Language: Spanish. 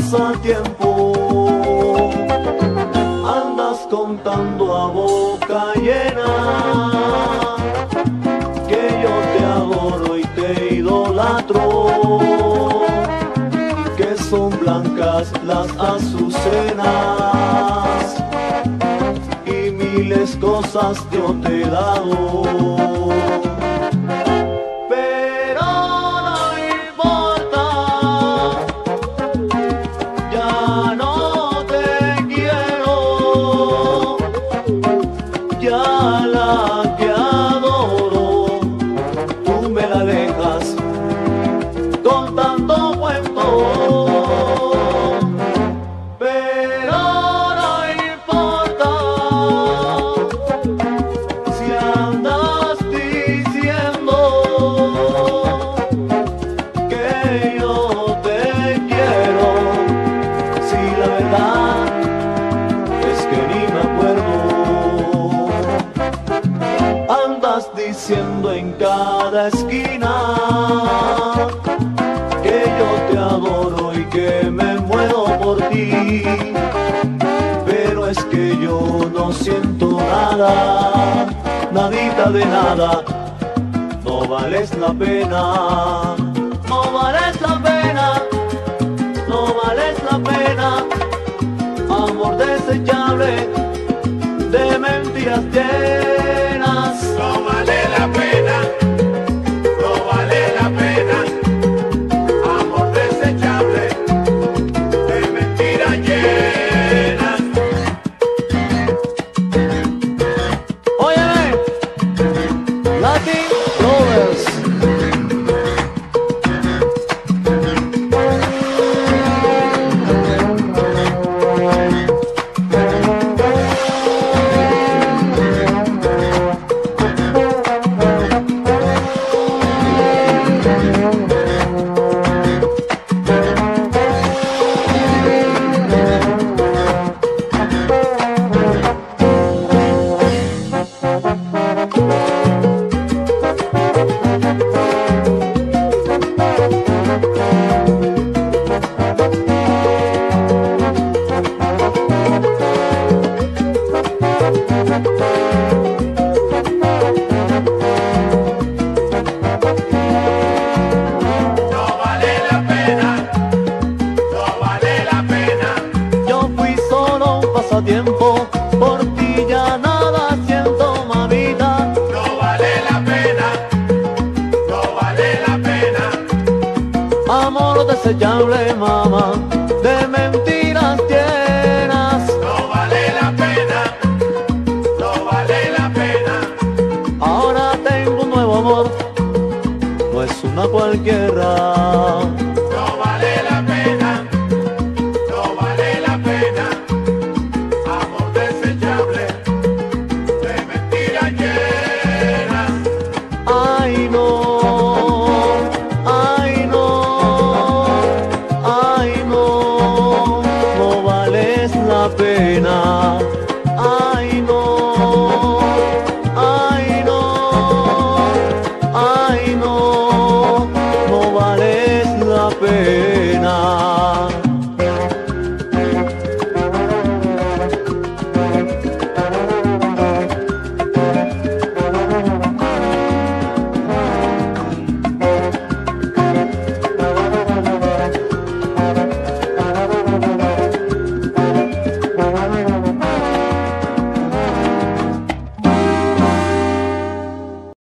pasatiempo. Andas contando a boca llena que yo te adoro y te idolatro, que son blancas las azucenas y miles cosas yo te he dado. Ya la que adoro, tú me la dejas con tanto cuento, pero no importa si andas diciendo que yo te quiero, si la verdad es que ni me acuerdo. Andas diciendo en cada esquina que yo te adoro y que me muero por ti, pero es que yo no siento nada, nadita de nada, no vales la pena, no vales la pena, no vales la pena, amor desechable de mentiras llenas. No vale la pena, no vale la pena, amor desechable de mentiras llenas. Óyeme, Latin Brothers. Tiempo, por ti ya nada siento, mamita. No vale la pena, no vale la pena, Amor desechable, mamá, de mentiras llenas. no vale la pena, no vale la pena. Ahora tengo un nuevo amor, no es una cualquiera. No vale la pena, no vale la pena, amor desechable de mentiras llenas. Ay no, ay no, ay no, no vales la pena.